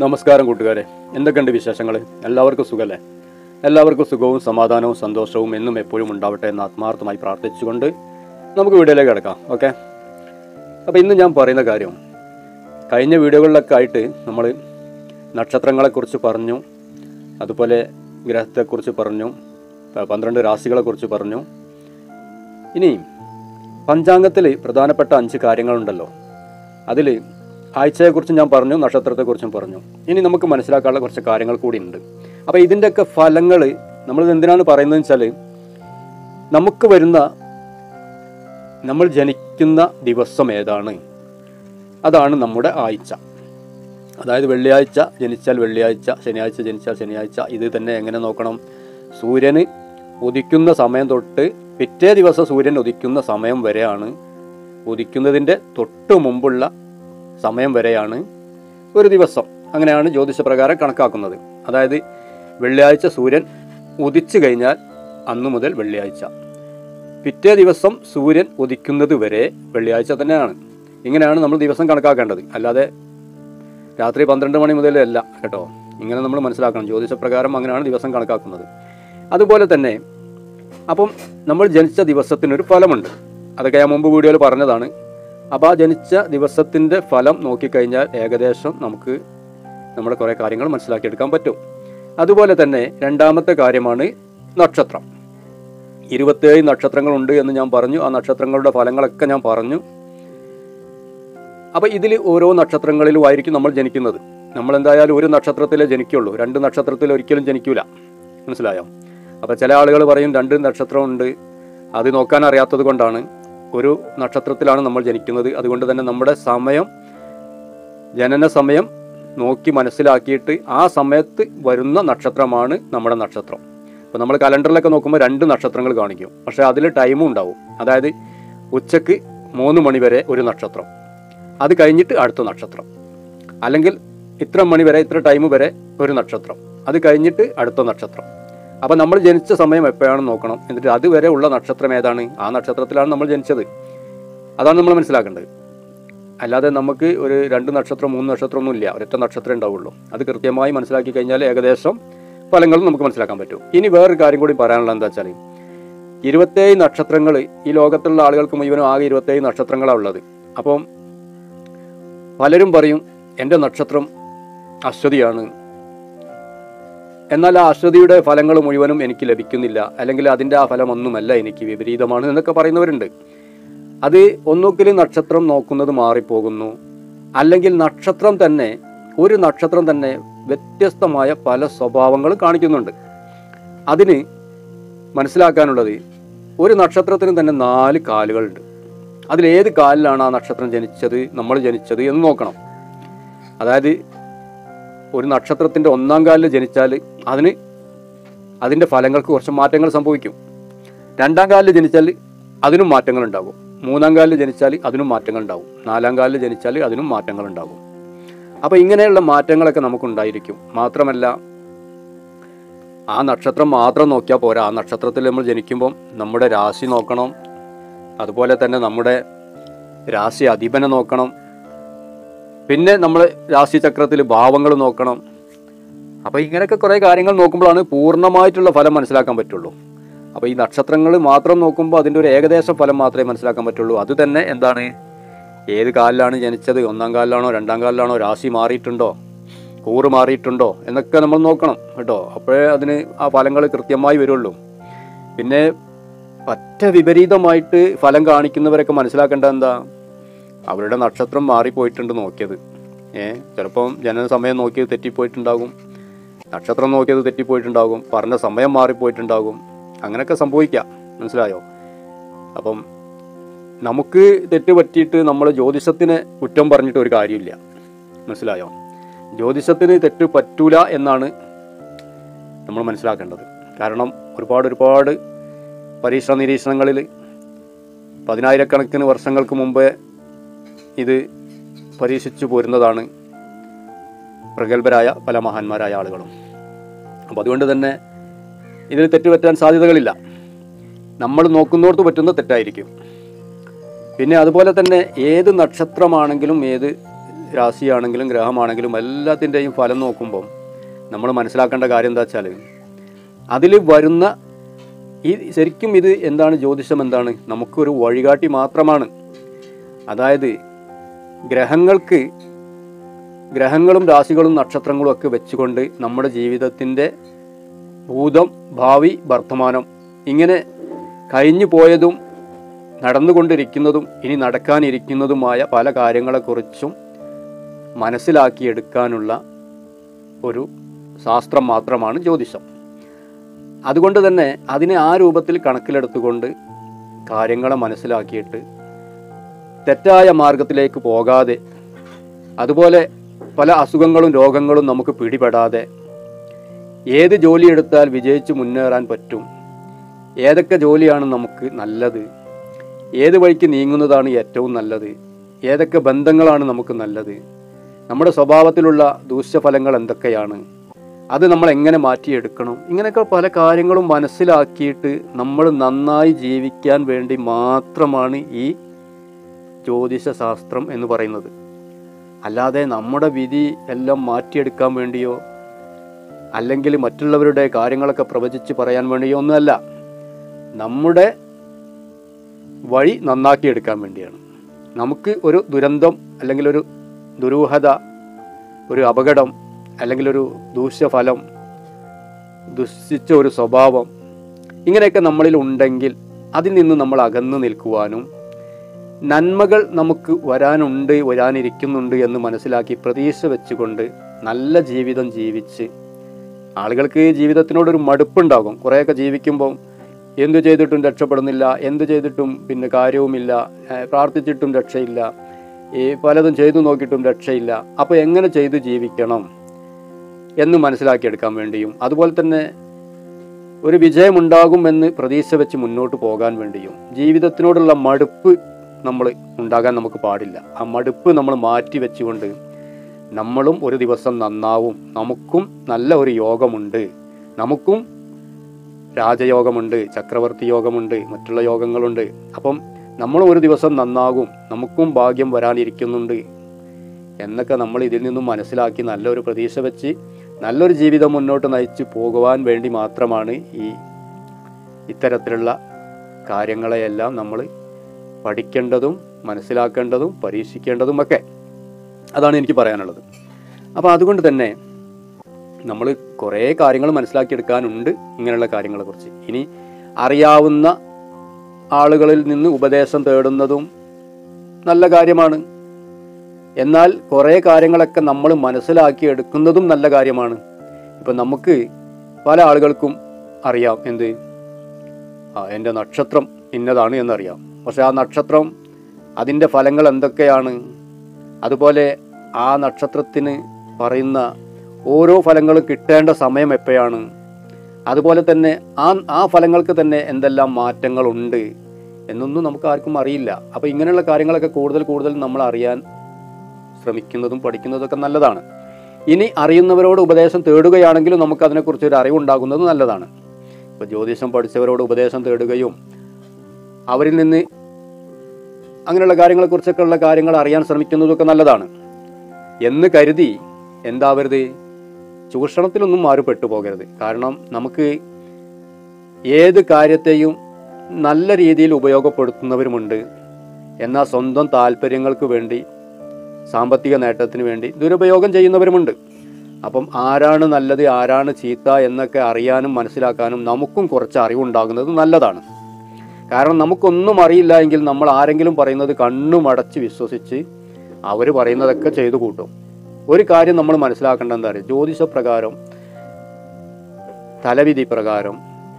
നമസ്കാരം കൂട്ടുകാരെ, എന്തൊക്കെയുണ്ട് വിശേഷങ്ങൾ? എല്ലാവർക്കും സുഖമല്ലേ? എല്ലാവർക്കും സുഖവും സമാധാനവും സന്തോഷവും എന്നും എപ്പോഴും ഉണ്ടാവട്ടെ എന്ന് ആത്മാർത്ഥമായി പ്രാർത്ഥിച്ചുകൊണ്ട് നമുക്ക് വീഡിയോയിലേക്ക് കിടക്കാം. ഓക്കെ, അപ്പോൾ ഇന്ന് ഞാൻ പറയുന്ന കാര്യം, കഴിഞ്ഞ വീഡിയോകളിലൊക്കെ ആയിട്ട് നമ്മൾ നക്ഷത്രങ്ങളെക്കുറിച്ച് പറഞ്ഞു, അതുപോലെ ഗ്രഹത്തെക്കുറിച്ച് പറഞ്ഞു, 12 രാശികളെക്കുറിച്ച് പറഞ്ഞു. ഇനി പഞ്ചാംഗത്തിൽ പ്രധാനപ്പെട്ട 5 കാര്യങ്ങളുണ്ടല്ലോ, അതിൽ ആഴ്ചയെക്കുറിച്ചും ഞാൻ പറഞ്ഞു, നക്ഷത്രത്തെക്കുറിച്ചും പറഞ്ഞു. ഇനി നമുക്ക് മനസ്സിലാക്കാനുള്ള കുറച്ച് കാര്യങ്ങൾ കൂടി ഉണ്ട്. അപ്പോൾ ഇതിൻ്റെയൊക്കെ ഫലങ്ങൾ നമ്മൾ എന്തിനാണ് പറയുന്നതെന്ന് വെച്ചാൽ, നമുക്ക് വരുന്ന, നമ്മൾ ജനിക്കുന്ന ദിവസം ഏതാണ്, അതാണ് നമ്മുടെ ആഴ്ച. അതായത് വെള്ളിയാഴ്ച ജനിച്ചാൽ വെള്ളിയാഴ്ച, ശനിയാഴ്ച ജനിച്ചാൽ ശനിയാഴ്ച. ഇത് തന്നെ എങ്ങനെ നോക്കണം? സൂര്യന് ഉദിക്കുന്ന സമയം തൊട്ട് പിറ്റേ ദിവസം സൂര്യൻ ഉദിക്കുന്ന സമയം വരെയാണ്, ഉദിക്കുന്നതിൻ്റെ തൊട്ട് മുമ്പുള്ള സമയം വരെയാണ് ഒരു ദിവസം. അങ്ങനെയാണ് ജ്യോതിഷപ്രകാരം കണക്കാക്കുന്നത്. അതായത് വെള്ളിയാഴ്ച സൂര്യൻ ഉദിച്ചു കഴിഞ്ഞാൽ അന്നു മുതൽ വെള്ളിയാഴ്ച, പിറ്റേ ദിവസം സൂര്യൻ ഉദിക്കുന്നത് വരെ വെള്ളിയാഴ്ച തന്നെയാണ്. ഇങ്ങനെയാണ് നമ്മൾ ദിവസം കണക്കാക്കേണ്ടത്, അല്ലാതെ രാത്രി 12 മണി മുതലല്ല കേട്ടോ. ഇങ്ങനെ നമ്മൾ മനസ്സിലാക്കണം, ജ്യോതിഷപ്രകാരം അങ്ങനെയാണ് ദിവസം കണക്കാക്കുന്നത്. അതുപോലെ തന്നെ അപ്പം നമ്മൾ ജനിച്ച ദിവസത്തിനൊരു ഫലമുണ്ട്, അതൊക്കെ ഞാൻ മുമ്പ് വീഡിയോയിൽ പറഞ്ഞതാണ്. അപ്പോൾ ആ ജനിച്ച ദിവസത്തിൻ്റെ ഫലം നോക്കിക്കഴിഞ്ഞാൽ ഏകദേശം നമുക്ക് നമ്മുടെ കുറേ കാര്യങ്ങൾ മനസ്സിലാക്കിയെടുക്കാൻ പറ്റും. അതുപോലെ തന്നെ രണ്ടാമത്തെ കാര്യമാണ് നക്ഷത്രം. 27 നക്ഷത്രങ്ങളുണ്ട് എന്ന് ഞാൻ പറഞ്ഞു. ആ നക്ഷത്രങ്ങളുടെ ഫലങ്ങളൊക്കെ ഞാൻ പറഞ്ഞു. അപ്പോൾ ഇതിൽ ഓരോ നക്ഷത്രങ്ങളിലും ആയിരിക്കും നമ്മൾ ജനിക്കുന്നത്. നമ്മളെന്തായാലും ഒരു നക്ഷത്രത്തിലേ ജനിക്കുള്ളൂ, 2 നക്ഷത്രത്തിൽ ഒരിക്കലും ജനിക്കില്ല. മനസ്സിലായോ? അപ്പോൾ ചില ആളുകൾ പറയും 2 നക്ഷത്രമുണ്ട്, അത് നോക്കാൻ അറിയാത്തത് കൊണ്ടാണ്. ഒരു നക്ഷത്രത്തിലാണ് നമ്മൾ ജനിക്കുന്നത്. അതുകൊണ്ട് തന്നെ നമ്മുടെ സമയം, ജനന സമയം നോക്കി മനസ്സിലാക്കിയിട്ട് ആ സമയത്ത് വരുന്ന നക്ഷത്രമാണ് നമ്മുടെ നക്ഷത്രം. ഇപ്പോൾ നമ്മൾ കലണ്ടറിലൊക്കെ നോക്കുമ്പോൾ 2 നക്ഷത്രങ്ങൾ കാണിക്കും, പക്ഷേ അതിൽ ടൈമും ഉണ്ടാവും. അതായത് ഉച്ചയ്ക്ക് 3 മണി വരെ ഒരു നക്ഷത്രം, അത് കഴിഞ്ഞിട്ട് അടുത്ത നക്ഷത്രം. അല്ലെങ്കിൽ ഇത്ര മണി വരെ, ഇത്ര ടൈം വരെ ഒരു നക്ഷത്രം, അത് കഴിഞ്ഞിട്ട് അടുത്ത നക്ഷത്രം. അപ്പോൾ നമ്മൾ ജനിച്ച സമയം എപ്പോഴാണെന്ന് നോക്കണം. എന്നിട്ട് അതുവരെ ഉള്ള നക്ഷത്രം ഏതാണ്, ആ നക്ഷത്രത്തിലാണ് നമ്മൾ ജനിച്ചത്. അതാണ് നമ്മൾ മനസ്സിലാക്കേണ്ടത്. അല്ലാതെ നമുക്ക് ഒരു 2 നക്ഷത്രം 3 നക്ഷത്രമൊന്നും ഇല്ല, ഒരൊറ്റ നക്ഷത്രം ഉണ്ടാവുള്ളൂ. അത് കൃത്യമായി മനസ്സിലാക്കി കഴിഞ്ഞാൽ ഏകദേശം ഫലങ്ങളും നമുക്ക് മനസ്സിലാക്കാൻ പറ്റും. ഇനി വേറൊരു കാര്യം കൂടി പറയാനുള്ളത് എന്താ വെച്ചാൽ, 27 നക്ഷത്രങ്ങൾ ഈ ലോകത്തുള്ള ആളുകൾക്ക് മുഴുവനും ആകെ 27 നക്ഷത്രങ്ങളാണ് ഉള്ളത്. അപ്പം പലരും പറയും എൻ്റെ നക്ഷത്രം അശ്വതിയാണ്, എന്നാൽ ആ അശ്വതിയുടെ ഫലങ്ങൾ മുഴുവനും എനിക്ക് ലഭിക്കുന്നില്ല, അല്ലെങ്കിൽ അതിൻ്റെ ആ ഫലമൊന്നുമല്ല, എനിക്ക് വിപരീതമാണ് എന്നൊക്കെ പറയുന്നവരുണ്ട്. അത് ഒന്നുകിൽ നക്ഷത്രം നോക്കുന്നത് മാറിപ്പോകുന്നു, അല്ലെങ്കിൽ നക്ഷത്രം തന്നെ, ഒരു നക്ഷത്രം തന്നെ വ്യത്യസ്തമായ പല സ്വഭാവങ്ങൾ കാണിക്കുന്നുണ്ട്. അതിന് മനസ്സിലാക്കാനുള്ളത്, ഒരു നക്ഷത്രത്തിന് തന്നെ 4 കാലുകളുണ്ട്. അതിലേത് കാലിലാണ് ആ നക്ഷത്രം ജനിച്ചത്, നമ്മൾ ജനിച്ചത് എന്ന് നോക്കണം. അതായത് ഒരു നക്ഷത്രത്തിൻ്റെ 1-ാം കാലിൽ ജനിച്ചാൽ അതിൻ്റെ ഫലങ്ങൾക്ക് കുറച്ച് മാറ്റങ്ങൾ സംഭവിക്കും. 2-ാം കാലിൽ ജനിച്ചാൽ അതിനും മാറ്റങ്ങൾ ഉണ്ടാകും. 3-ാം കാലിൽ ജനിച്ചാൽ അതിനും മാറ്റങ്ങൾ ഉണ്ടാകും. 4-ാം കാലിൽ ജനിച്ചാൽ അതിനും മാറ്റങ്ങൾ ഉണ്ടാകും. അപ്പോൾ ഇങ്ങനെയുള്ള മാറ്റങ്ങളൊക്കെ നമുക്കുണ്ടായിരിക്കും. മാത്രമല്ല, ആ നക്ഷത്രം മാത്രം നോക്കിയാൽ പോരാ. ആ നക്ഷത്രത്തിൽ നമ്മൾ ജനിക്കുമ്പം നമ്മുടെ രാശി നോക്കണം, അതുപോലെ തന്നെ നമ്മുടെ രാശി അധിപനെ നോക്കണം, പിന്നെ നമ്മൾ രാശിചക്രത്തിൽ ഭാവങ്ങൾ നോക്കണം. അപ്പോൾ ഇങ്ങനെയൊക്കെ കുറേ കാര്യങ്ങൾ നോക്കുമ്പോഴാണ് പൂർണ്ണമായിട്ടുള്ള ഫലം മനസ്സിലാക്കാൻ പറ്റുള്ളൂ. അപ്പോൾ ഈ നക്ഷത്രങ്ങൾ മാത്രം നോക്കുമ്പോൾ അതിൻ്റെ ഒരു ഏകദേശ ഫലം മാത്രമേ മനസ്സിലാക്കാൻ പറ്റുള്ളൂ. അത് തന്നെ എന്താണ്, ഏത് കാലിലാണ് ജനിച്ചത്, 1-ാം കാലിലാണോ 2-ാം കാലിലാണോ, രാശി മാറിയിട്ടുണ്ടോ, കൂറ് മാറിയിട്ടുണ്ടോ എന്നൊക്കെ നമ്മൾ നോക്കണം കേട്ടോ. അപ്പോഴേ അതിന് ആ ഫലങ്ങൾ കൃത്യമായി വരുള്ളൂ. പിന്നെ പറ്റ വിപരീതമായിട്ട് ഫലം കാണിക്കുന്നവരൊക്കെ മനസ്സിലാക്കേണ്ടത് എന്താ, അവരുടെ നക്ഷത്രം മാറിപ്പോയിട്ടുണ്ട് നോക്കിയത്. ചിലപ്പം ജനന സമയം നോക്കിയത് തെറ്റിപ്പോയിട്ടുണ്ടാകും, നക്ഷത്രം നോക്കിയത് തെറ്റിപ്പോയിട്ടുണ്ടാകും, പറഞ്ഞ സമയം മാറിപ്പോയിട്ടുണ്ടാകും. അങ്ങനെയൊക്കെ സംഭവിക്കാം. മനസ്സിലായോ? അപ്പം നമുക്ക് തെറ്റ് പറ്റിയിട്ട് നമ്മൾ ജ്യോതിഷത്തിനെ കുറ്റം പറഞ്ഞിട്ട് ഒരു കാര്യമില്ല. മനസ്സിലായോ? ജ്യോതിഷത്തിന് തെറ്റ് പറ്റൂല എന്നാണ് നമ്മൾ മനസ്സിലാക്കേണ്ടത്. കാരണം ഒരുപാട് പരീക്ഷണ നിരീക്ഷണങ്ങളിൽ 10,000-കണക്കിന് വർഷങ്ങൾക്ക് മുമ്പേ ഇത് പരീക്ഷിച്ചു പോരുന്നതാണ് പ്രഗത്ഭരായ പല മഹാന്മാരായ ആളുകളും. അപ്പോൾ അതുകൊണ്ട് തന്നെ ഇതിൽ തെറ്റുപറ്റാൻ സാധ്യതകളില്ല. നമ്മൾ നോക്കുന്നോടത്ത് പറ്റുന്ന തെറ്റായിരിക്കും. പിന്നെ അതുപോലെ തന്നെ ഏത് നക്ഷത്രമാണെങ്കിലും ഏത് രാശിയാണെങ്കിലും ഗ്രഹമാണെങ്കിലും എല്ലാത്തിൻ്റെയും ഫലം നോക്കുമ്പം നമ്മൾ മനസ്സിലാക്കേണ്ട കാര്യം എന്താ വെച്ചാൽ അതിൽ വരുന്ന ശരിക്കും ഇത് എന്താണ്, ജ്യോതിഷം എന്താണ്, നമുക്കൊരു വഴികാട്ടി മാത്രമാണ്. അതായത് ഗ്രഹങ്ങളും രാശികളും നക്ഷത്രങ്ങളും ഒക്കെ വെച്ചുകൊണ്ട് നമ്മുടെ ജീവിതത്തിൻ്റെ ഭൂതം, ഭാവി, വർത്തമാനം, ഇങ്ങനെ കഴിഞ്ഞു പോയതും നടന്നുകൊണ്ടിരിക്കുന്നതും ഇനി നടക്കാനിരിക്കുന്നതുമായ പല കാര്യങ്ങളെക്കുറിച്ചും മനസ്സിലാക്കിയെടുക്കാനുള്ള ഒരു ശാസ്ത്രം മാത്രമാണ് ജ്യോതിഷം. അതുകൊണ്ട് തന്നെ അതിനെ ആ രൂപത്തിൽ കണക്കിലെടുത്തുകൊണ്ട് കാര്യങ്ങളെ മനസ്സിലാക്കിയിട്ട് തെറ്റായ മാർഗത്തിലേക്ക് പോകാതെ, അതുപോലെ പല അസുഖങ്ങളും രോഗങ്ങളും നമുക്ക് പിടിപെടാതെ ഏത് ജോലി എടുത്താൽ വിജയിച്ച് മുന്നേറാൻ പറ്റും, ഏതൊക്കെ ജോലിയാണ് നമുക്ക് നല്ലത്, ഏത് വഴിക്ക് നീങ്ങുന്നതാണ് ഏറ്റവും നല്ലത്, ഏതൊക്കെ ബന്ധങ്ങളാണ് നമുക്ക് നല്ലത്, നമ്മുടെ സ്വഭാവത്തിലുള്ള ദൂഷ്യഫലങ്ങൾ എന്തൊക്കെയാണ്, അത് നമ്മൾ എങ്ങനെ മാറ്റിയെടുക്കണം, ഇങ്ങനെയൊക്കെ പല കാര്യങ്ങളും മനസ്സിലാക്കിയിട്ട് നമ്മൾ നന്നായി ജീവിക്കാൻ വേണ്ടി മാത്രമാണ് ഈ ജ്യോതിഷ ശാസ്ത്രം എന്ന് പറയുന്നത്. അല്ലാതെ നമ്മുടെ വിധി എല്ലാം മാറ്റിയെടുക്കാൻ വേണ്ടിയോ അല്ലെങ്കിൽ മറ്റുള്ളവരുടെ കാര്യങ്ങളൊക്കെ പ്രവചിച്ച് പറയാൻ വേണ്ടിയോ ഒന്നുമല്ല, നമ്മുടെ വഴി നന്നാക്കിയെടുക്കാൻ വേണ്ടിയാണ്. നമുക്ക് ഒരു ദുരന്തം അല്ലെങ്കിൽ ഒരു ദുരൂഹത, ഒരു അപകടം അല്ലെങ്കിൽ ഒരു ദൂഷ്യഫലം, ദുഷിച്ച ഒരു സ്വഭാവം, ഇങ്ങനെയൊക്കെ നമ്മളിൽ ഉണ്ടെങ്കിൽ അതിൽ നിന്ന് നമ്മൾ അകന്നു നിൽക്കുവാനും നന്മകൾ നമുക്ക് വരാനിരിക്കുന്നുണ്ട് എന്ന് മനസ്സിലാക്കി പ്രതീക്ഷ വെച്ചുകൊണ്ട് നല്ല ജീവിതം ജീവിച്ച്, ആളുകൾക്ക് ജീവിതത്തിനോടൊരു മടുപ്പുണ്ടാകും. കുറേയൊക്കെ ജീവിക്കുമ്പം എന്തു ചെയ്തിട്ടും രക്ഷപ്പെടുന്നില്ല, എന്തു ചെയ്തിട്ടും പിന്നെ കാര്യവുമില്ല, പ്രാർത്ഥിച്ചിട്ടും രക്ഷയില്ല, പലതും ചെയ്തു നോക്കിയിട്ടും രക്ഷയില്ല. അപ്പോൾ എങ്ങനെ ചെയ്ത് ജീവിക്കണം എന്ന് മനസ്സിലാക്കിയെടുക്കാൻ വേണ്ടിയും, അതുപോലെ തന്നെ ഒരു വിജയമുണ്ടാകുമെന്ന് പ്രതീക്ഷ വെച്ച് മുന്നോട്ട് പോകാൻ വേണ്ടിയും, ജീവിതത്തിനോടുള്ള മടുപ്പ് ഉണ്ടാകാൻ നമുക്ക് പാടില്ല. ആ മടുപ്പ് നമ്മൾ മാറ്റി വെച്ചുകൊണ്ട് നമ്മളും ഒരു ദിവസം നന്നാവും, നമുക്കും നല്ല ഒരു യോഗമുണ്ട്, നമുക്കും രാജയോഗമുണ്ട്, ചക്രവർത്തി യോഗമുണ്ട്, മറ്റുള്ള യോഗങ്ങളുണ്ട്. അപ്പം നമ്മൾ ഒരു ദിവസം നന്നാകും, നമുക്കും ഭാഗ്യം വരാനിരിക്കുന്നുണ്ട് എന്നൊക്കെ നമ്മൾ ഇതിൽ നിന്നും മനസ്സിലാക്കി നല്ലൊരു പ്രതീക്ഷ വെച്ച് നല്ലൊരു ജീവിതം മുന്നോട്ട് നയിച്ച് പോകുവാൻ വേണ്ടി മാത്രമാണ് ഇത്തരത്തിലുള്ള കാര്യങ്ങളെയെല്ലാം നമ്മൾ പഠിക്കേണ്ടതും മനസ്സിലാക്കേണ്ടതും പരീക്ഷിക്കേണ്ടതും ഒക്കെ. അതാണ് എനിക്ക് പറയാനുള്ളത്. അപ്പോൾ അതുകൊണ്ട് തന്നെ നമ്മൾ കുറേ കാര്യങ്ങൾ മനസ്സിലാക്കിയെടുക്കാനുണ്ട് ഇങ്ങനെയുള്ള കാര്യങ്ങളെക്കുറിച്ച്. ഇനി അറിയാവുന്ന ആളുകളിൽ നിന്ന് ഉപദേശം തേടുന്നതും നല്ല കാര്യമാണ്. എന്നാൽ കുറേ കാര്യങ്ങളൊക്കെ നമ്മൾ മനസ്സിലാക്കിയെടുക്കുന്നതും നല്ല കാര്യമാണ്. ഇപ്പം നമുക്ക് പല ആളുകൾക്കും അറിയാം എൻ്റെ നക്ഷത്രം ഇന്നതാണ് എന്നറിയാം. പക്ഷെ ആ നക്ഷത്രം, അതിൻ്റെ ഫലങ്ങൾ എന്തൊക്കെയാണ്, അതുപോലെ ആ നക്ഷത്രത്തിന് പറയുന്ന ഓരോ ഫലങ്ങളും കിട്ടേണ്ട സമയം എപ്പോഴാണ്, അതുപോലെ തന്നെ ആ ഫലങ്ങൾക്ക് തന്നെ എന്തെല്ലാം മാറ്റങ്ങളുണ്ട് എന്നൊന്നും നമുക്ക് ആർക്കും അറിയില്ല. അപ്പോൾ ഇങ്ങനെയുള്ള കാര്യങ്ങളൊക്കെ കൂടുതൽ നമ്മൾ അറിയാൻ ശ്രമിക്കുന്നതും പഠിക്കുന്നതൊക്കെ നല്ലതാണ്. ഇനി അറിയുന്നവരോട് ഉപദേശം തേടുകയാണെങ്കിലും നമുക്ക് അതിനെക്കുറിച്ച് ഒരു അറിവുണ്ടാകുന്നത് നല്ലതാണ്. ഇപ്പോൾ ജ്യോതിഷം പഠിച്ചവരോട് ഉപദേശം തേടുകയും അവരിൽ നിന്ന് അങ്ങനെയുള്ള കാര്യങ്ങളെക്കുറിച്ചൊക്കെ ഉള്ള കാര്യങ്ങൾ അറിയാൻ ശ്രമിക്കുന്നതൊക്കെ നല്ലതാണ്. എന്ന് കരുതി എന്താവരുത്, ചൂഷണത്തിലൊന്നും ആരും പെട്ടുപോകരുത്. കാരണം നമുക്ക് ഏത് കാര്യത്തെയും നല്ല രീതിയിൽ ഉപയോഗപ്പെടുത്തുന്നവരുമുണ്ട്, എന്നാൽ സ്വന്തം താല്പര്യങ്ങൾക്ക് വേണ്ടി, സാമ്പത്തിക നേട്ടത്തിന് വേണ്ടി ദുരുപയോഗം ചെയ്യുന്നവരുമുണ്ട്. അപ്പം ആരാണ് നല്ലത് ആരാണ് ചീത്ത എന്നൊക്കെ അറിയാനും മനസ്സിലാക്കാനും നമുക്കും കുറച്ച് അറിവുണ്ടാകുന്നത് നല്ലതാണ്. കാരണം നമുക്കൊന്നും അറിയില്ല എങ്കിൽ നമ്മൾ ആരെങ്കിലും പറയുന്നത് കണ്ണുമടച്ച് വിശ്വസിച്ച് അവർ പറയുന്നതൊക്കെ ചെയ്തു കൂട്ടും. ഒരു കാര്യം നമ്മൾ മനസ്സിലാക്കേണ്ടത് എന്താ പറയുക, ജ്യോതിഷപ്രകാരം, തലവിധി പ്രകാരം,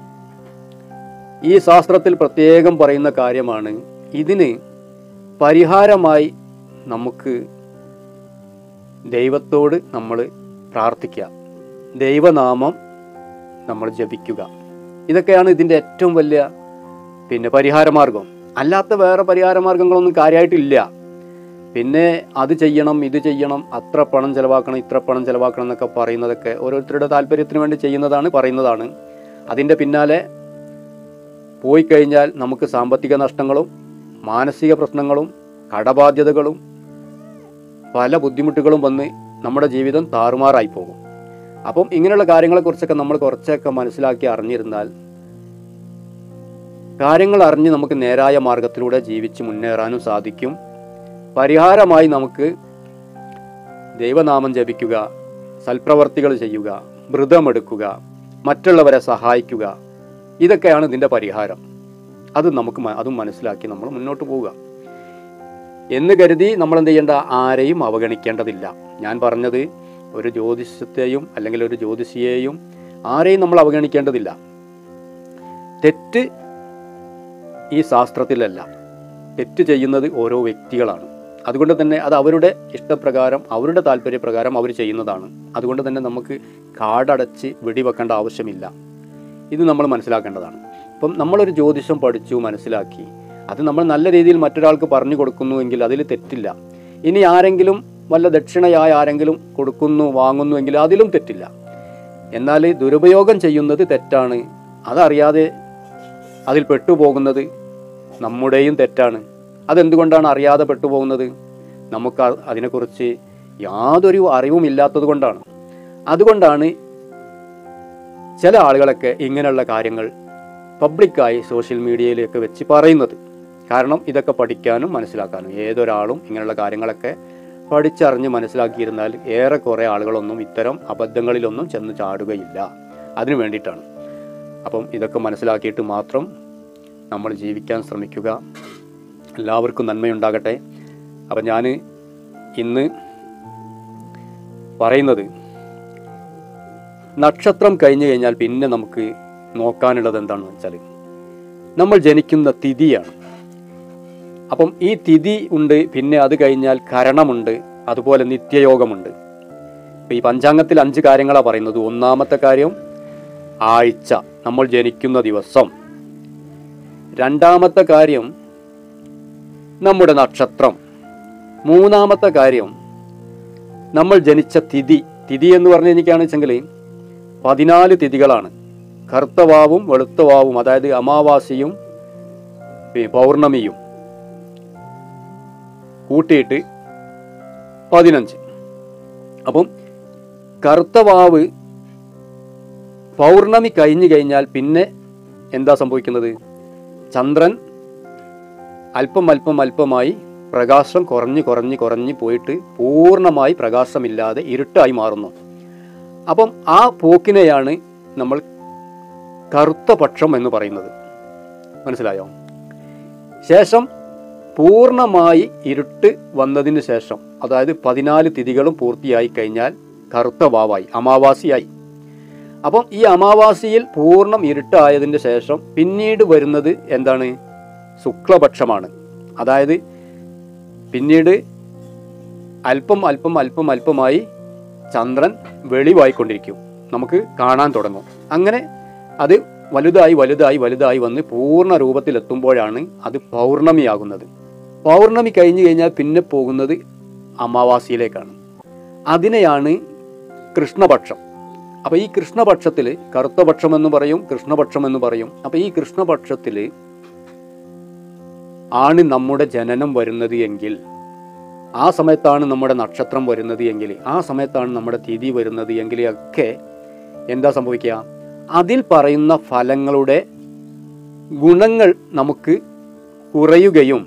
ഈ ശാസ്ത്രത്തിൽ പ്രത്യേകം പറയുന്ന കാര്യമാണ്, ഇതിന് പരിഹാരമായി നമുക്ക് ദൈവത്തോട് നമ്മൾ പ്രാർത്ഥിക്കുക, ദൈവനാമം നമ്മൾ ജപിക്കുക. ഇതൊക്കെയാണ് ഇതിൻ്റെ ഏറ്റവും വലിയ പരിഹാരമാർഗം. അല്ലാത്ത വേറെ പരിഹാരമാർഗങ്ങളൊന്നും കാര്യമായിട്ടില്ല. പിന്നെ അത് ചെയ്യണം, ഇത് ചെയ്യണം, അത്ര പണം ചിലവാക്കണം, ഇത്ര പണം ചിലവാക്കണം എന്നൊക്കെ പറയുന്നതൊക്കെ ഓരോരുത്തരുടെ താല്പര്യത്തിന് വേണ്ടി പറയുന്നതാണ്. അതിൻ്റെ പിന്നാലെ പോയി കഴിഞ്ഞാൽ നമുക്ക് സാമ്പത്തിക നഷ്ടങ്ങളും മാനസിക പ്രശ്നങ്ങളും കടബാധ്യതകളും പല ബുദ്ധിമുട്ടുകളും വന്ന് നമ്മുടെ ജീവിതം താറുമാറായി പോകും. അപ്പം ഇങ്ങനെയുള്ള കാര്യങ്ങളെക്കുറിച്ചൊക്കെ നമ്മൾ കുറച്ചൊക്കെ മനസ്സിലാക്കി അറിഞ്ഞിരുന്നാൽ, കാര്യങ്ങൾ അറിഞ്ഞ് നമുക്ക് നേരായ മാർഗത്തിലൂടെ ജീവിച്ച് മുന്നേറാനും സാധിക്കും. പരിഹാരമായി നമുക്ക് ദൈവനാമം ജപിക്കുക, സൽപ്രവർത്തികൾ ചെയ്യുക, വ്രതമെടുക്കുക, മറ്റുള്ളവരെ സഹായിക്കുക, ഇതൊക്കെയാണ് ഇതിൻ്റെ പരിഹാരം. അതും മനസ്സിലാക്കി നമ്മൾ മുന്നോട്ട് പോവുക എന്ന് കരുതി നമ്മൾ എന്ത് ചെയ്യേണ്ട, ആരെയും അവഗണിക്കേണ്ടതില്ല. ഞാൻ പറഞ്ഞത് ഒരു ജ്യോതിഷത്തെയും അല്ലെങ്കിൽ ഒരു ജ്യോതിഷിയെയും ആരെയും നമ്മൾ അവഗണിക്കേണ്ടതില്ല. തെറ്റ് ഈ ശാസ്ത്രത്തിലല്ല, തെറ്റ് ചെയ്യുന്നത് ഓരോ വ്യക്തികളാണ്. അതുകൊണ്ട് തന്നെ അത് അവരുടെ ഇഷ്ടപ്രകാരം അവരുടെ താല്പര്യപ്രകാരം അവർ ചെയ്യുന്നതാണ്. അതുകൊണ്ട് തന്നെ നമുക്ക് കാടടച്ച് വെടിവെക്കേണ്ട ആവശ്യമില്ല. ഇത് നമ്മൾ മനസ്സിലാക്കേണ്ടതാണ്. അപ്പം നമ്മളൊരു ജ്യോതിഷം പഠിച്ചു മനസ്സിലാക്കി അത് നമ്മൾ നല്ല രീതിയിൽ മറ്റൊരാൾക്ക് പറഞ്ഞു കൊടുക്കുന്നുവെങ്കിൽ അതിൽ തെറ്റില്ല. ഇനി ആരെങ്കിലും വല്ല ദക്ഷിണയായി ആരെങ്കിലും കൊടുക്കുന്നു വാങ്ങുന്നുവെങ്കിൽ അതിലും തെറ്റില്ല. എന്നാൽ ദുരുപയോഗം ചെയ്യുന്നത് തെറ്റാണ്. അതറിയാതെ അതിൽ പെട്ടുപോകുന്നത് നമ്മുടെയും തെറ്റാണ്. അതെന്തുകൊണ്ടാണ് അറിയാതെ പെട്ടുപോകുന്നത്? നമുക്ക് അതിനെക്കുറിച്ച് യാതൊരു അറിവും ഇല്ലാത്തത് കൊണ്ടാണ്. അതുകൊണ്ടാണ് ചില ആളുകളൊക്കെ ഇങ്ങനെയുള്ള കാര്യങ്ങൾ പബ്ലിക്കായി സോഷ്യൽ മീഡിയയിലേക്ക് വെച്ച് പറയുന്നത്. കാരണം ഇതൊക്കെ പഠിക്കാനും മനസ്സിലാക്കാനും ഏതൊരാളും ഇങ്ങനെയുള്ള കാര്യങ്ങളൊക്കെ പഠിച്ചറിഞ്ഞ് മനസ്സിലാക്കിയിരുന്നാൽ ഏറെക്കുറെ ആളുകളൊന്നും ഇത്തരം അബദ്ധങ്ങളിലൊന്നും ചെന്ന് ചാടുകയില്ല. അതിനു വേണ്ടിയിട്ടാണ്. അപ്പം ഇതൊക്കെ മനസ്സിലാക്കിയിട്ട് മാത്രം നമ്മൾ ജീവിക്കാൻ ശ്രമിക്കുക. എല്ലാവർക്കും നന്മയുണ്ടാകട്ടെ. അപ്പം ഞാൻ ഇന്ന് പറയുന്നത്, നക്ഷത്രം കഴിഞ്ഞു കഴിഞ്ഞാൽ പിന്നെ നമുക്ക് നോക്കാനുള്ളത് എന്താണെന്ന് വെച്ചാൽ നമ്മൾ ജനിക്കുന്ന തിഥിയാണ്. അപ്പം ഈ തിഥി ഉണ്ട്, പിന്നെ അത് കഴിഞ്ഞാൽ കരണമുണ്ട്, അതുപോലെ നിത്യയോഗമുണ്ട്. ഇപ്പം ഈ പഞ്ചാംഗത്തിൽ 5 കാര്യങ്ങളാണ് പറയുന്നത്. ഒന്നാമത്തെ കാര്യം ആഴ്ച, നമ്മൾ ജനിക്കുന്ന ദിവസം. രണ്ടാമത്തെ കാര്യം നമ്മുടെ നക്ഷത്രം. മൂന്നാമത്തെ കാര്യം നമ്മൾ ജനിച്ച തിഥി. തിഥി എന്ന് പറഞ്ഞു കഴിഞ്ഞാൽ 14 തിഥികളാണ്. കറുത്തവാവും വെളുത്തവാവും, അതായത് അമാവാസിയും പൗർണമിയും കൂട്ടിയിട്ട് 15. അപ്പം കറുത്തവാവ് പൗർണമി കഴിഞ്ഞു കഴിഞ്ഞാൽ പിന്നെ എന്താ സംഭവിക്കുന്നത്? ചന്ദ്രൻ അല്പമായി പ്രകാശം കുറഞ്ഞ് പോയിട്ട് പൂർണ്ണമായി പ്രകാശമില്ലാതെ ഇരുട്ടായി മാറുന്നു. അപ്പം ആ പോക്കിനെയാണ് നമ്മൾ കറുത്ത പക്ഷം എന്ന് പറയുന്നത്. മനസ്സിലായോ? ശേഷം പൂർണ്ണമായി ഇരുട്ട് വന്നതിന് ശേഷം, അതായത് 14 തിഥികളും പൂർത്തിയായി കഴിഞ്ഞാൽ കറുത്ത വാവായി, അമാവാസിയായി. അപ്പം ഈ അമാവാസിയിൽ പൂർണ്ണം ഇരുട്ടായതിൻ്റെ ശേഷം പിന്നീട് വരുന്നത് എന്താണ്? ശുക്ലപക്ഷമാണ്. അതായത് പിന്നീട് അല്പമായി ചന്ദ്രൻ വെളിവായിക്കൊണ്ടിരിക്കും, നമുക്ക് കാണാൻ തുടങ്ങും. അങ്ങനെ അത് വലുതായി വന്ന് പൂർണ്ണ രൂപത്തിലെത്തുമ്പോഴാണ് അത് പൗർണമിയാകുന്നത്. പൗർണമി കഴിഞ്ഞു കഴിഞ്ഞാൽ പിന്നെ പോകുന്നത് അമാവാസിയിലേക്കാണ്. അതിനെയാണ് കൃഷ്ണപക്ഷം. അപ്പോൾ ഈ കൃഷ്ണപക്ഷത്തിൽ കറുത്ത പക്ഷം എന്ന് പറയും, കൃഷ്ണപക്ഷം എന്ന് പറയും. അപ്പോൾ ഈ കൃഷ്ണപക്ഷത്തിൽ ആണ് നമ്മുടെ ജനനം വരുന്നത് എങ്കിൽ, ആ സമയത്താണ് നമ്മുടെ നക്ഷത്രം വരുന്നത് എങ്കിൽ, ആ സമയത്താണ് നമ്മുടെ തിഥി വരുന്നത് എങ്കിൽ ഒക്കെ എന്താ സംഭവിക്കുക? അതിൽ പറയുന്ന ഫലങ്ങളുടെ ഗുണങ്ങൾ നമുക്ക് കുറയുകയും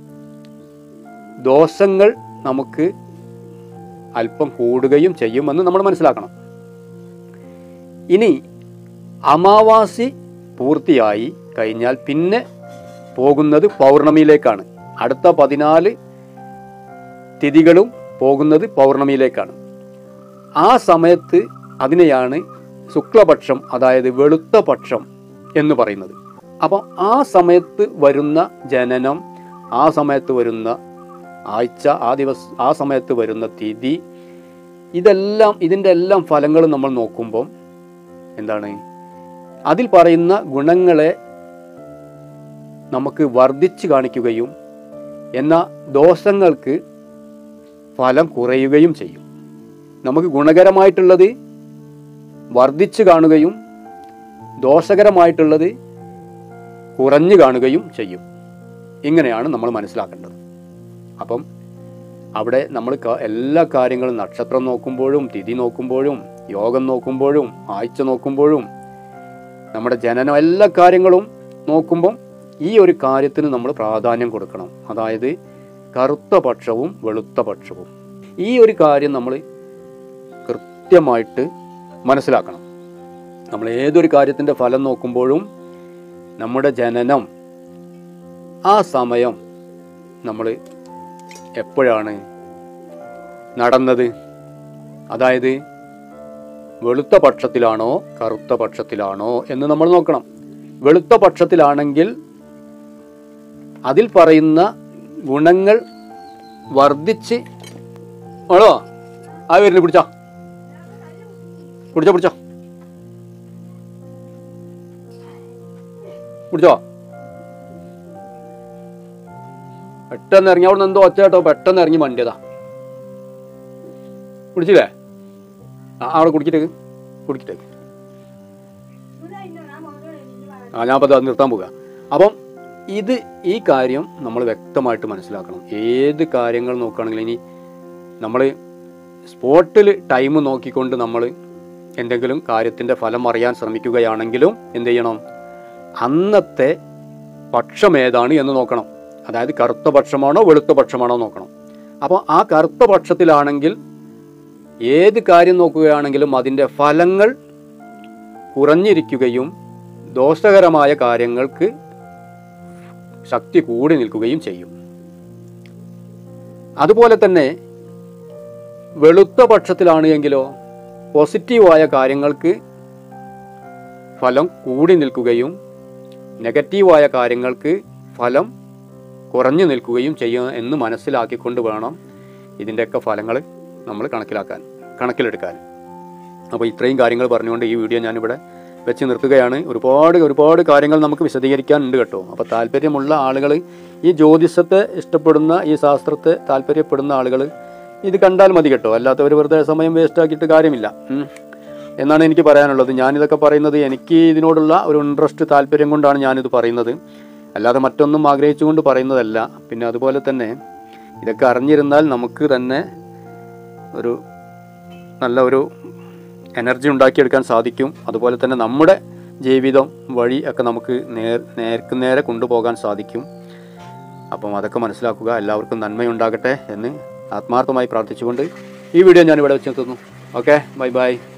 ദോഷങ്ങൾ നമുക്ക് അല്പം കൂടുകയും ചെയ്യുമെന്ന് നമ്മൾ മനസ്സിലാക്കണം. ഇനി അമാവാസി പൂർത്തിയായി കഴിഞ്ഞാൽ പിന്നെ പോകുന്നത് പൗർണമിയിലേക്കാണ്. അടുത്ത 14 തിഥികളും പോകുന്നത് പൗർണമിയിലേക്കാണ്. ആ സമയത്ത് അതിനെയാണ് ശുക്ലപക്ഷം, അതായത് വെളുത്ത പക്ഷം എന്ന് പറയുന്നത്. അപ്പം ആ സമയത്ത് വരുന്ന ജനനം, ആ സമയത്ത് വരുന്ന ആഴ്ച, ആ സമയത്ത് വരുന്ന തിഥി, ഇതിൻ്റെ എല്ലാം ഫലങ്ങൾ നമ്മൾ നോക്കുമ്പം എന്താണ്? അതിൽ പറയുന്ന ഗുണങ്ങളെ നമുക്ക് വർദ്ധിച്ച് കാണിക്കുകയും എന്നാൽ ദോഷങ്ങൾക്ക് ഫലം കുറയുകയും ചെയ്യും. നമുക്ക് ഗുണകരമായിട്ടുള്ളത് വർദ്ധിച്ചു കാണുകയും ദോഷകരമായിട്ടുള്ളത് കുറഞ്ഞു കാണുകയും ചെയ്യും. ഇങ്ങനെയാണ് നമ്മൾ മനസ്സിലാക്കേണ്ടത്. അപ്പം അവിടെ നമ്മൾ എല്ലാ കാര്യങ്ങളും നക്ഷത്രം നോക്കുമ്പോഴും തിഥി നോക്കുമ്പോഴും യോഗം നോക്കുമ്പോഴും ആഴ്ച നോക്കുമ്പോഴും നമ്മുടെ ജനനം എല്ലാ കാര്യങ്ങളും നോക്കുമ്പം ഈ ഒരു കാര്യത്തിന് നമ്മൾ പ്രാധാന്യം കൊടുക്കണം. അതായത് കറുത്ത പക്ഷവും വെളുത്ത പക്ഷവും. ഈ ഒരു കാര്യം നമ്മൾ കൃത്യമായിട്ട് മനസ്സിലാക്കണം. നമ്മൾ ഏതൊരു കാര്യത്തിൻ്റെ ഫലം നോക്കുമ്പോഴും നമ്മുടെ ജനനം ആ സമയം നമ്മൾ എപ്പോഴാണ് നടന്നത്, അതായത് വെളുത്ത പക്ഷത്തിലാണോ കറുത്ത പക്ഷത്തിലാണോ എന്ന് നമ്മൾ നോക്കണം. വെളുത്ത പക്ഷത്തിലാണെങ്കിൽ അതിൽ പറയുന്ന ഗുണങ്ങൾ വർദ്ധിച്ച് ആണോ ആ വരുന്നു. പിടിച്ചോ പിടിച്ചോ പിടിച്ചോ പിടിച്ചോ. പെട്ടെന്ന് ഇറങ്ങി. അവിടെ നിന്ന് എന്തോ ഒച്ച കേട്ടോ, പെട്ടെന്ന് ഇറങ്ങി വണ്ടിയതാ. കുടിച്ചില്ലേ? അവിടെ കുടിക്കിട്ടേക്ക് കുടിക്കിട്ടേക്ക്. ഞാൻ അപ്പോൾ അത് നിർത്താൻ പോകുക. അപ്പം ഈ കാര്യം നമ്മൾ വ്യക്തമായിട്ട് മനസ്സിലാക്കണം. ഏത് കാര്യങ്ങൾ നോക്കുകയാണെങ്കിലും ഇനി നമ്മൾ സ്പോട്ടിൽ ടൈം നോക്കിക്കൊണ്ട് നമ്മൾ എന്തെങ്കിലും കാര്യത്തിൻ്റെ ഫലം അറിയാൻ ശ്രമിക്കുകയാണെങ്കിലും എന്ത് ചെയ്യണം? അന്നത്തെ പക്ഷം ഏതാണ് എന്ന് നോക്കണം. അതായത് കറുത്ത പക്ഷമാണോ വെളുത്ത പക്ഷമാണോ നോക്കണം. അപ്പോൾ ആ കറുത്ത പക്ഷത്തിലാണെങ്കിൽ ഏത് കാര്യം നോക്കുകയാണെങ്കിലും അതിൻ്റെ ഫലങ്ങൾ കുറഞ്ഞിരിക്കുകയും ദോഷകരമായ കാര്യങ്ങൾക്ക് ശക്തി കൂടി നിൽക്കുകയും ചെയ്യും. അതുപോലെ തന്നെ വെളുത്ത പക്ഷത്തിലാണ് എങ്കിലോ പോസിറ്റീവായ കാര്യങ്ങൾക്ക് ഫലം കൂടി നിൽക്കുകയും നെഗറ്റീവായ കാര്യങ്ങൾക്ക് ഫലം കുറഞ്ഞു നിൽക്കുകയും ചെയ്യും എന്ന് മനസ്സിലാക്കിക്കൊണ്ട് വേണം ഇതിൻ്റെയൊക്കെ ഫലങ്ങൾ നമ്മൾ കണക്കിലെടുക്കാൻ. അപ്പോൾ ഇത്രയും കാര്യങ്ങൾ പറഞ്ഞുകൊണ്ട് ഈ വീഡിയോ ഞാനിവിടെ വെച്ച് നിർത്തുകയാണ്. ഒരുപാട് കാര്യങ്ങൾ നമുക്ക് വിശദീകരിക്കാനുണ്ട് കേട്ടോ. അപ്പോൾ താല്പര്യമുള്ള ആളുകൾ, ഈ ജ്യോതിഷത്തെ ഇഷ്ടപ്പെടുന്ന, ഈ ശാസ്ത്രത്തെ താല്പര്യപ്പെടുന്ന ആളുകൾ ഇത് കണ്ടാൽ മതി കേട്ടോ. അല്ലാത്തവർ വെറുതെ സമയം വേസ്റ്റാക്കിയിട്ട് കാര്യമില്ല എന്നാണ് എനിക്ക് പറയാനുള്ളത്. ഞാനിതൊക്കെ പറയുന്നത് എനിക്ക് ഇതിനോടുള്ള ഒരു ഇൻട്രസ്റ്റ്, താല്പര്യം കൊണ്ടാണ് ഞാനിത് പറയുന്നത്, അല്ലാതെ മറ്റൊന്നും ആഗ്രഹിച്ചുകൊണ്ട് പറയുന്നതല്ല. പിന്നെ അതുപോലെ തന്നെ ഇതൊക്കെ അറിഞ്ഞിരുന്നാൽ നമുക്ക് തന്നെ ഒരു നല്ല ഒരു എനർജി ഉണ്ടാക്കിയെടുക്കാൻ സാധിക്കും. അതുപോലെ തന്നെ നമ്മുടെ ജീവിതം വഴി ഒക്കെ നമുക്ക് നേരെ കൊണ്ടുപോകാൻ സാധിക്കും. അപ്പം അതൊക്കെ മനസ്സിലാക്കുക. എല്ലാവർക്കും നന്മയുണ്ടാകട്ടെ എന്ന് ആത്മാർത്ഥമായി പ്രാർത്ഥിച്ചുകൊണ്ട് ഈ വീഡിയോ ഞാനിവിടെ വെച്ച് നിർത്തുന്നു. Okay, bye by.